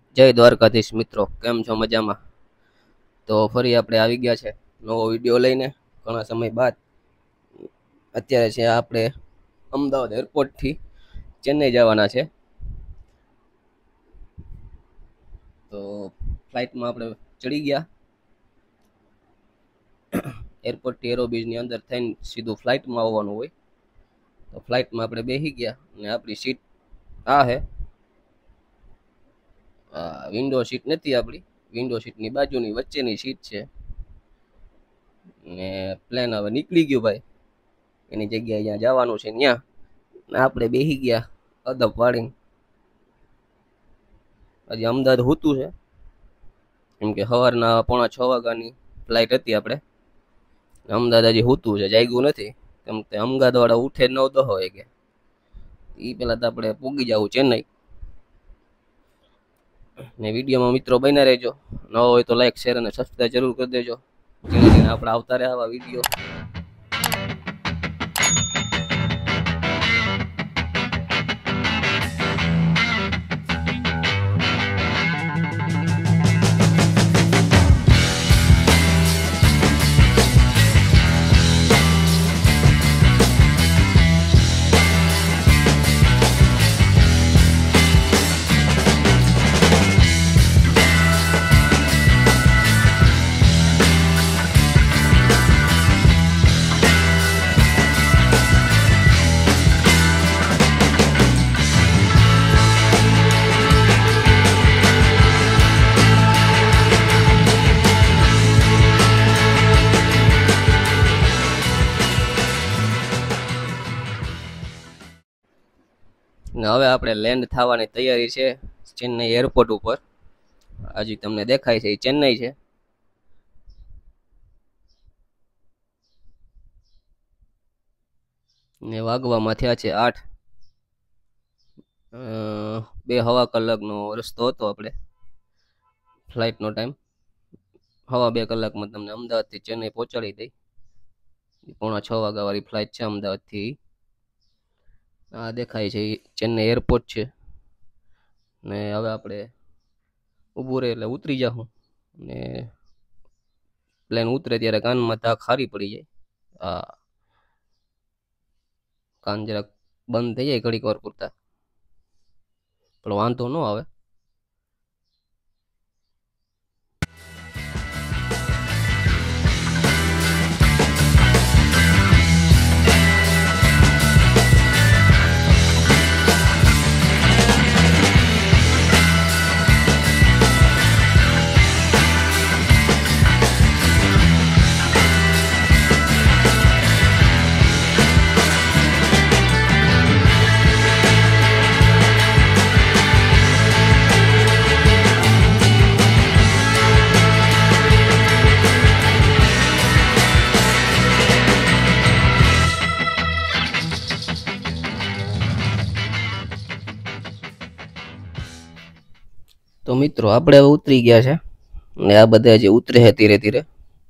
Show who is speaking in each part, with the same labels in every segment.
Speaker 1: જય દ્વારકાધીશ મિત્રો, કેમ છો? મજામાં? તો ફરી આપણે આવી ગયા છે નવો વિડીયો લઈને ઘણા સમય બાદ. અત્યારે છે આપણે અમદાવાદ એરપોર્ટથી ચેન્નઈ જવાના છે. તો ફ્લાઇટમાં આપણે ચડી ગયા. એરપોર્ટથી એરોબીજની અંદર થઈને સીધું ફ્લાઇટમાં આવવાનું હોય. તો ફ્લાઇટમાં આપણે બેસી ગયા અને આપણી સીટ આ હે. વિન્ડો સીટ નથી આપણી, વિન્ડો સીટની બાજુની વચ્ચેની સીટ છે. ને પ્લેન હવે નીકળી ગયું ભાઈ, એની જગ્યાએ જ્યાં જવાનું છે ત્યાં આપણે બેસી ગયા અદબ વાળીને. હજી અમદાવાદ હોતું છે, કેમ કે સવારના 5:45 વાગ્યાની ફ્લાઇટ હતી આપણે. અમદાવાદ હજી હોતું છે, જાગ્યું નથી. કેમ કે અમદાવાદ વાળા ઉઠે 9-10 વાગે. એ પહેલા તો આપણે પૂગી જવું ચેન્નઈ. ને વિડીયોમાં મિત્રો બન્યા રહેજો. નવો હોય તો લાઈક, શેર અને સબસ્ક્રાઈબ જરૂર કરી દેજો, જેને આપણે આવતા રહ્યા આવા વિડીયો. ને હવે આપણે લેન્ડ થવાની તૈયારી છે ચેન્નઈ એરપોર્ટ ઉપર. હજી તમને દેખાય છે એ ચેન્નઈ છે. ને વાગવામાં થયા છે 8. 2.25 કલાકનો રસ્તો હતો આપણે. ફ્લાઇટનો ટાઈમ 2.25 કલાકમાં તમને અમદાવાદથી ચેન્નઈ પહોંચાડી દઈ. 5:45 વાગ્યાવાળી ફ્લાઇટ છે અમદાવાદથી. આ દેખાય છે એ ચેન્નઈ એરપોર્ટ છે. ને હવે આપણે ઊભું રહે એટલે ઉતરી જાઉં. ને પ્લેન ઉતરે ત્યારે કાનમાં ધાક ખારી પડી જાય. આ કાન જરાક બંધ થઈ જાય ઘડીક વાર પૂરતા, પણ વાંધો ન આવે. તો મિત્રો આપણે હવે ઉતરી ગયા છે ને આ બધા હજી ઉતરે છે ધીરે ધીરે.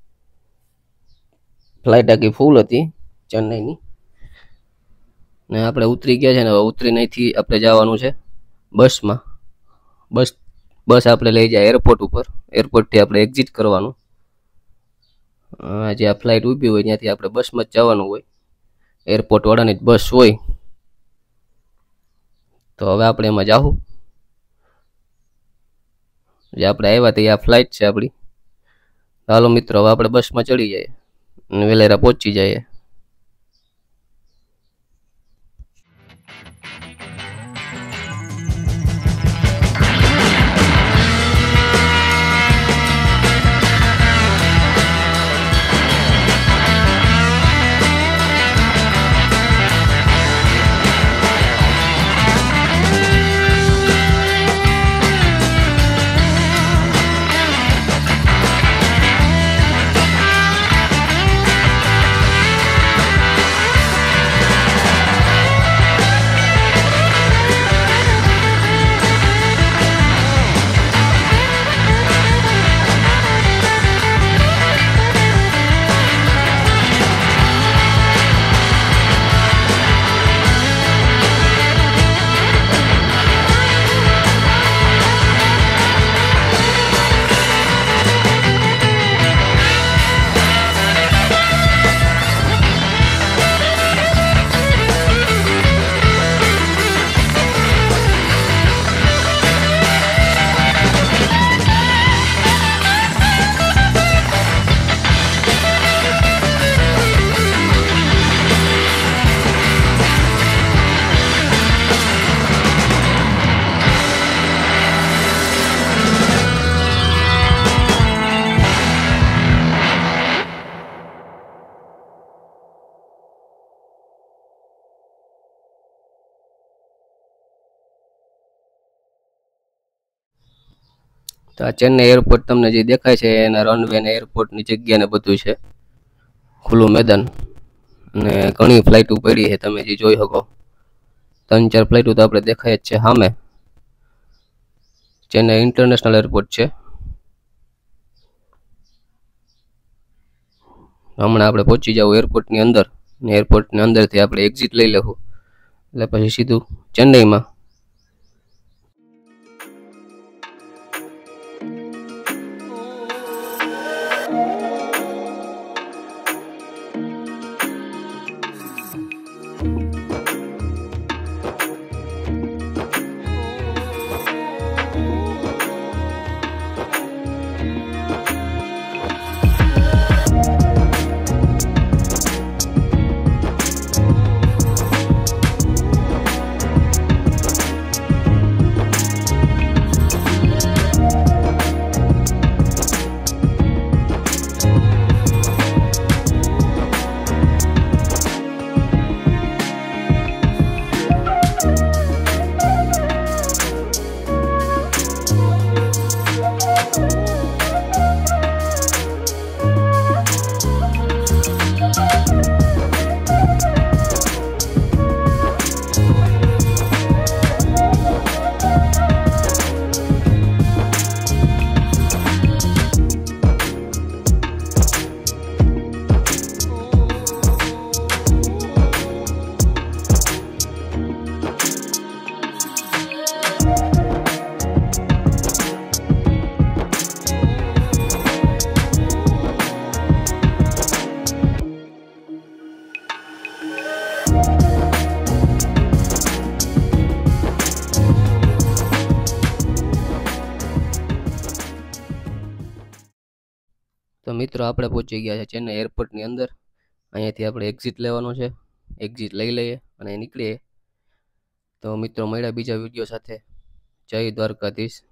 Speaker 1: ફ્લાઇટ આખી ફૂલ હતી ચેન્નઈની. ને આપણે ઉતરી ગયા છે ને હવે ઉતરીને અહીંથી આપણે જવાનું છે બસમાં. બસ આપણે લઈ જાય એરપોર્ટ ઉપર. એરપોર્ટથી આપણે એક્ઝિટ કરવાનું. જે આ ફ્લાઇટ ઊભી હોય ત્યાંથી આપણે બસમાં જ જવાનું હોય. એરપોર્ટ વાળાની જ બસ હોય. તો હવે આપણે એમાં જાવું. જે આપણે આવ્યા તે આ ફ્લાઇટ છે આપણી. હાલો મિત્રો, હવે આપણે બસમાં ચડી જઈએ અને વેલેરા પહોંચી જઈએ. તો આ ચેન્નઈ એરપોર્ટ તમને જે દેખાય છે એના રનવે ને એરપોર્ટની જગ્યા ને બધું છે, ખુલ્લું મેદાન. અને ઘણી ફ્લાઇટો પડી છે તમે જે જોઈ શકો, 3-4 ફ્લાઇટો તો આપણે દેખાય જ છે સામે. ચેન્નઈ ઇન્ટરનેશનલ એરપોર્ટ છે. હમણાં આપણે પહોંચી જાવ એરપોર્ટની અંદર, ને એરપોર્ટની અંદરથી આપણે એક્ઝિટ લઈ લેવું એટલે પછી સીધું ચેન્નઈમાં. તો મિત્રો આપણે પહોંચી ગયા છે ચેન્નઈ એરપોર્ટની અંદર. અહીંયાથી આપણે એક્ઝિટ લેવાનો છે, એક્ઝિટ લઈ લઈએ અને નીકળીએ. તો મિત્રો મળ્યા બીજા વિડીયો સાથે. જય દ્વારકાધીશ.